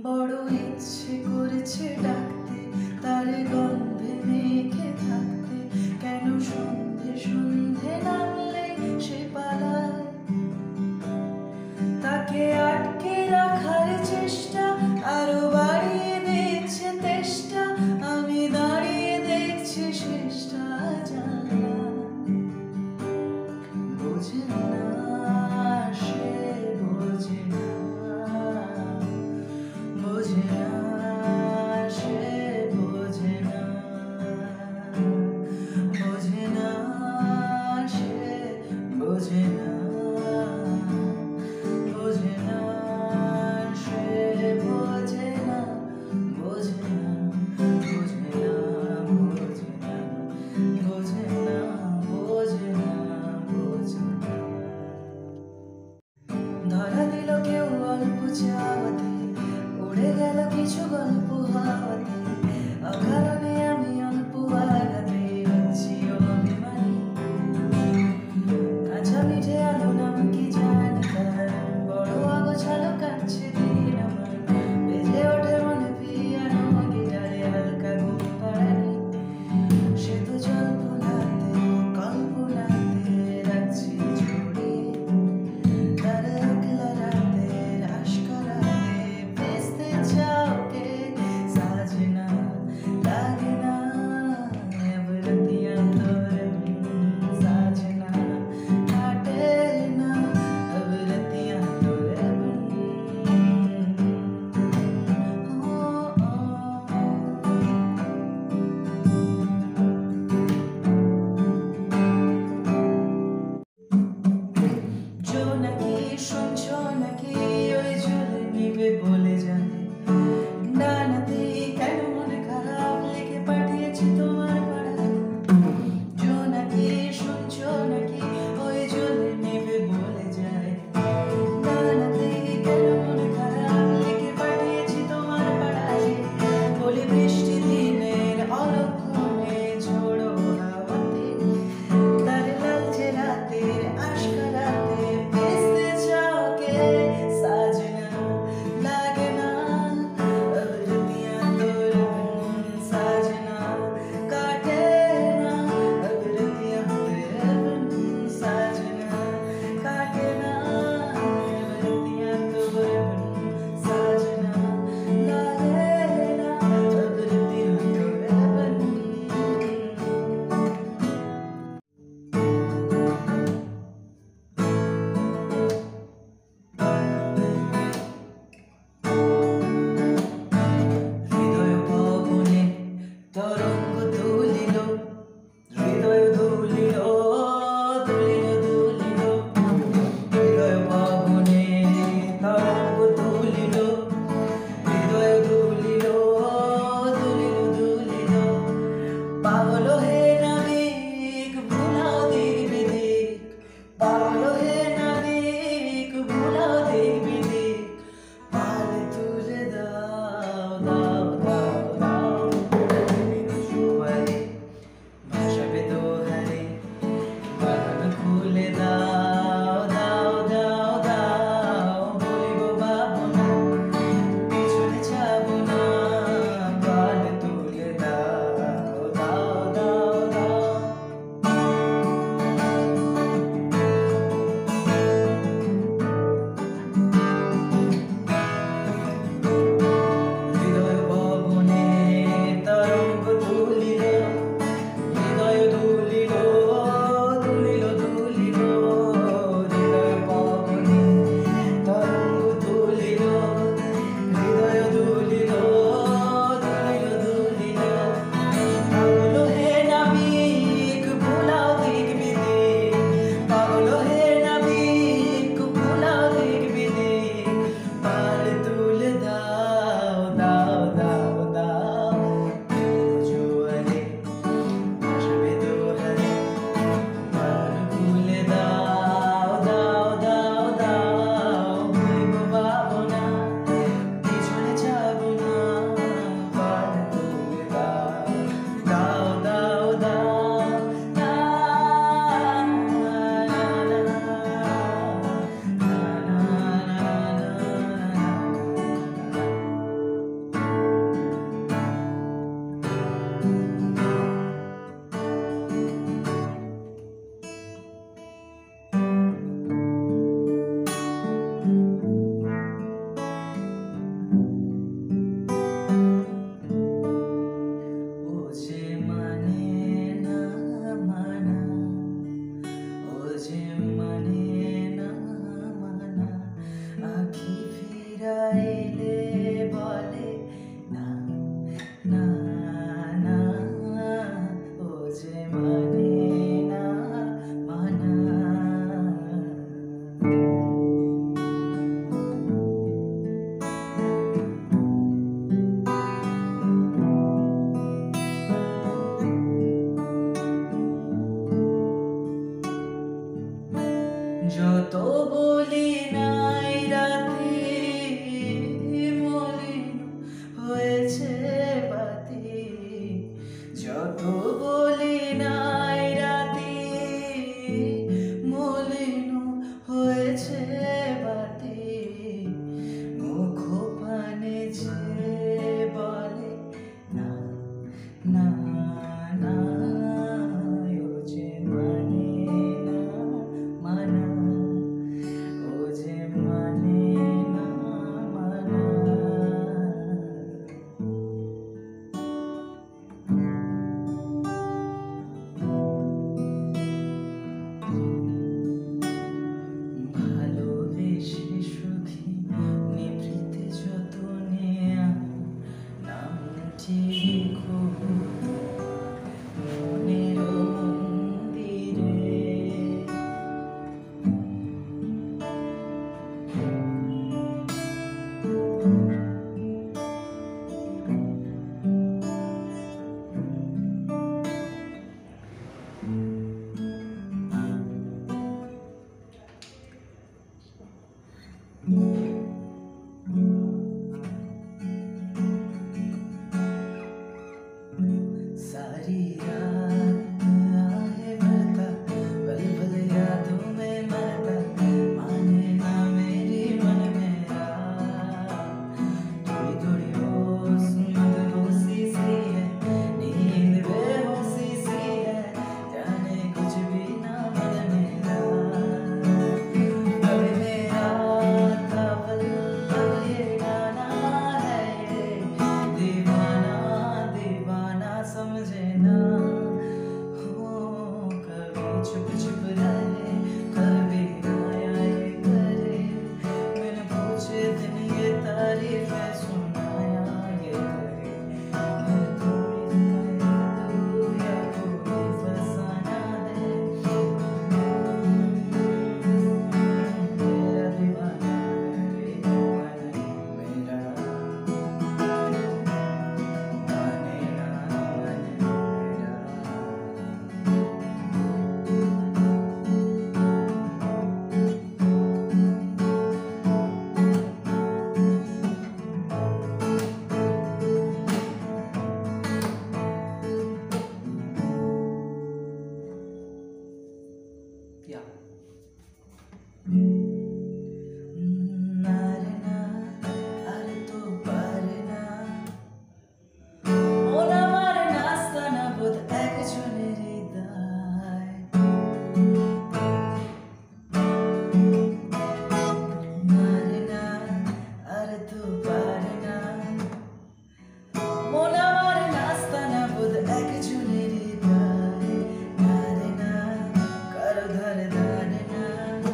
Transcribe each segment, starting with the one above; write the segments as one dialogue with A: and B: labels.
A: বড় ইচ্ছে করেছে ডাকতে, তার গন্ধে মেখে থাকতে। কেন সন্ধে সন্ধে নামলে সে পালায়? তাকে আটকে রাখার চেষ্টা আরো বাড়িয়ে দিচ্ছে তেষ্টা। আমি দাঁড়িয়ে দেখছি শেষটা জানা। বোঝে না সে, বোঝে না, বোঝে না সে, বোঝে না, বোঝে না সে, বোঝে না, বোঝে না সে, বোঝে না, বোঝে না, বোঝে না, বোঝে না, বোঝে না, বোঝে না। ধরা দিল কেউ অল্প চাওয়াতে, উড়ে গেল কিছু গল্প হাওয়াতে। অকারণে আমি অল্প আঘাতে হচ্ছি অভিমানী। কাঁচা পিঠে আলো নাম কি জানি তার, বড় আগোছালো কাটছে দিন আমার। বেজে ওঠে মনে পিয়ানো গিটারে হালকা ঘুম পাড়ানি। সে তো জল্পনাতে কল্পনাতে রাখছি ছড়িয়ে, তার একলা রাতের আশকারাতে ভেস্তে চাওকে সাজে না, লাগে না अब रतियां तोरे बिन साजे ना, काटे ना अब रतियां तोरे बिन। ओ, जो নাকি শুনছো নাকি ওই ঝুলে নিবে বলে জানে। ডানাতেই কেন মনে খারাপ লিখে পাঠিয়েছি তোমার পাড়ায়। जो নাকি শুনছো নাকি ওই ঝুলে নিবে বলে যায়। ডানাতেই কেন মনে খারাপ লিখে পাঠিয়েছি তোমার পাড়ায়। বলি বৃষ্টি দিনের অলক্ষণে ঝোড়ো হাওয়াতে, তার লালচে রাতের আশকারাতে ভেস্তে চাওকে सारी रात आहे बहता पल पल यादों में मरता माने ना मेरी मन मेरा थोड़ी थोड़ी होश मदहोशी सी है नींद बेहोशी सी है जाने कुछ भी ना मन मेरा अभी मेरा था पल ये गाना है ये दीवाना दीवाना समझे ना हो कभी चुप चुप रहे कभी आया ये करे मैंने पूछे दिन ये तारीफ है सुनाया ये करे मैं थोड़ी तू या कोई फसाना है मेरा दीवाना मेरा माने ना मन मेरा या नारे ना अरे तो पारे ना ওরা আমার নাস্তানা বোধ একজনের হৃদয় নারে না আরে তো পারে না মন আমার নাস্তানা বোধ একজনের হৃদয় নারে না কারো ধারে ধারে না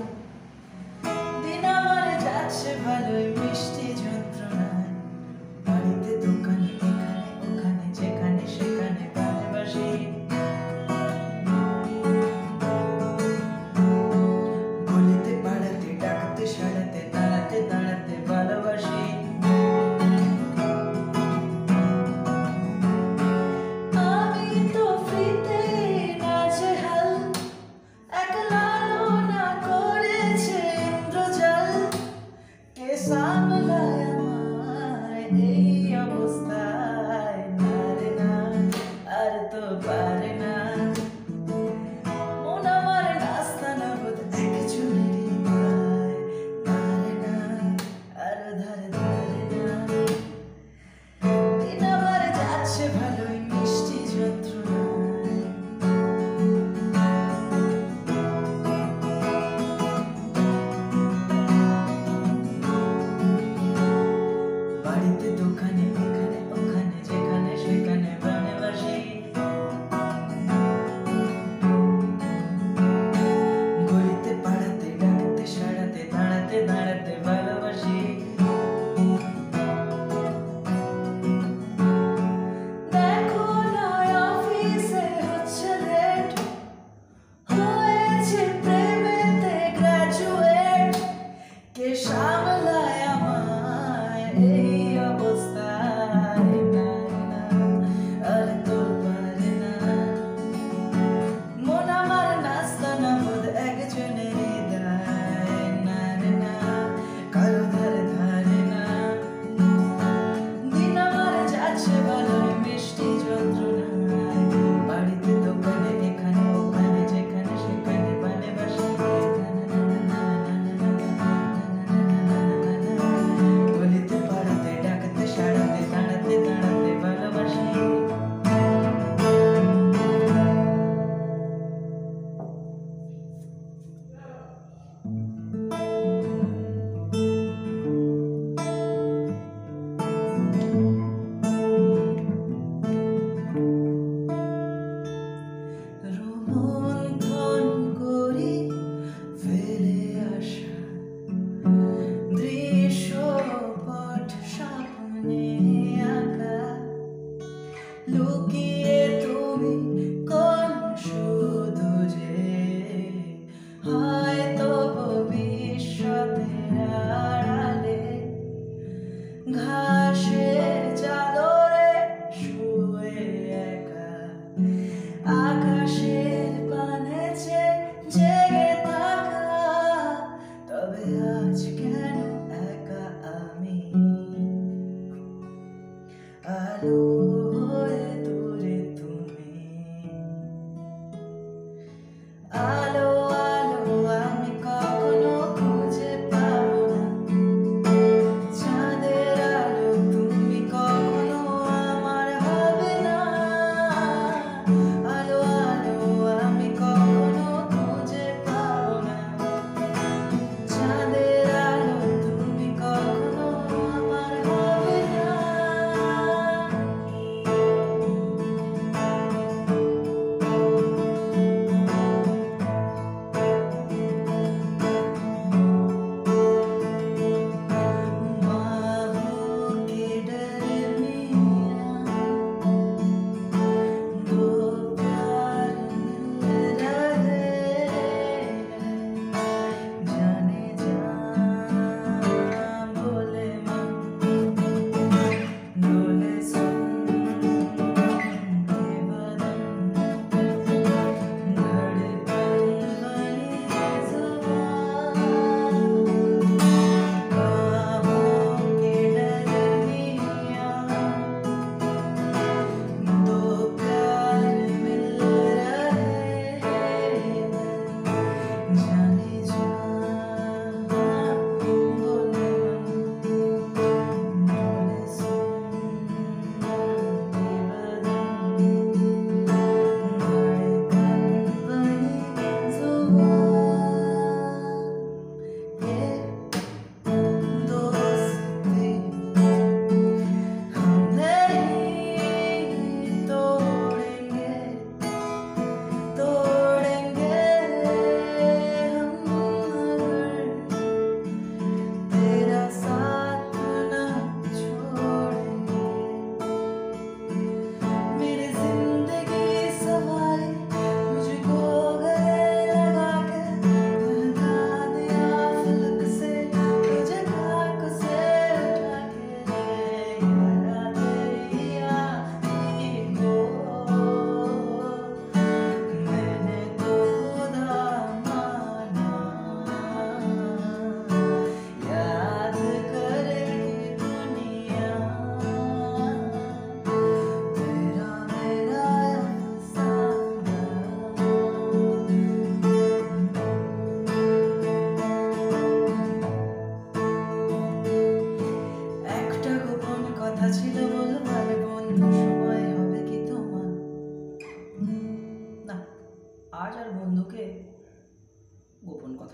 A: দিন আমার যাচ্ছে ভালোই মিষ্টি যন্ত্রণায় বাড়িতে দোকানে এখানে ওখানে যেখানে সেখানে ভালোবাসি গলিতে পাড়াতে ডাকতে সাড়াতে দাঁড়াতে দাঁড়াতে ভালোবাসি আমি তো ফ্রিতে নাজেহাল একলা না করেছে ইন্দ্রজাল কে সামলায় আমায় এই অবস্থায় নারে না আর তো পারে না মন আমার নাস্তানা বোধ একজনের হৃদয় নারে না আর ধারে ধারে না দিন আমার যাচ্ছে ভালোই মিষ্টি যন্ত্রণায় বাড়িতে দোকানে এখানে ওখানে যেখানে সেখানে ভালোবাসি গলিতে পাড়াতে ডাকতে সাড়াতে দাঁড়াতে দাঁড়াতে ভালোবাসি দেখো না অফিসে হচ্ছে লেট হয়েছে প্রেমেতে গ্রাজুয়েট কে সামলায় আমায় এই অবস্থায় নারে না আর তো পারে না মন আমার নাস্তানা বোধ একজনের হৃদয় নারে না কারো ধারে ধারে না দিন আমার যাচ্ছে ভালোই মিষ্টি যন্ত্রণায় বাড়িতে দোকানে এখানে ওখানে যেখানে সেখানে ভালোবাসি গলিতে পাড়াতে ডাকতে সাড়াতে দাঁড়াতে দাঁড়াতে ভালোবাসি রোমন্থন করি ফেলে আসা দৃশ্যপট স্বপ্নে আঁকা লুকিয়ে তুমি কোন শুধু যে হয়তো ভবিষ্যতের আড়ালে ঘাসের চাদরে শুয়ে একা আকাশের পানে জেগে থাকা তবে আজ কেন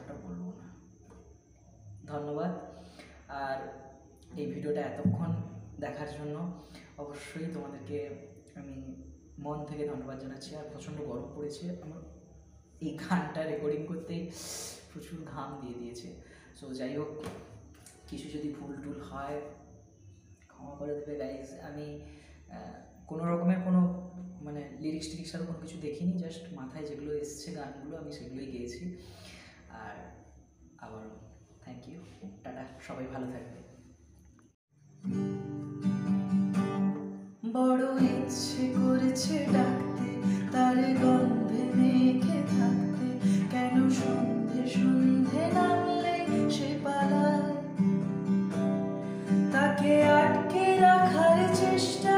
B: কথাটা বলবো না। ধন্যবাদ। আর এই ভিডিওটা এতক্ষণ দেখার জন্য অবশ্যই তোমাদেরকে আমি মন থেকে ধন্যবাদ জানাচ্ছি। আর প্রচণ্ড গরম পড়েছে, আমার এই গানটা রেকর্ডিং করতেই প্রচুর ঘাম দিয়ে দিয়েছে। সো যাই হোক, কিছু যদি ভুল টুল হয় ক্ষমা করে দেবে গাইজ। আমি কোনো রকমের কোনো মানে লিরিক্স টিরিক্স আরও কোনো কিছু দেখিনি, জাস্ট মাথায় যেগুলো এসছে গানগুলো আমি সেগুলোই গেয়েছি। আর আবারও থ্যাংক ইউ, টাটা, সবাই ভালো থাকবে।
A: বড় ইচ্ছে করেছে ডাকতে, তার গন্ধে মেখে থাকতে, কেন সন্ধে সন্ধে নামলে সে পালায়। তাকে আটকে রাখার চেষ্টা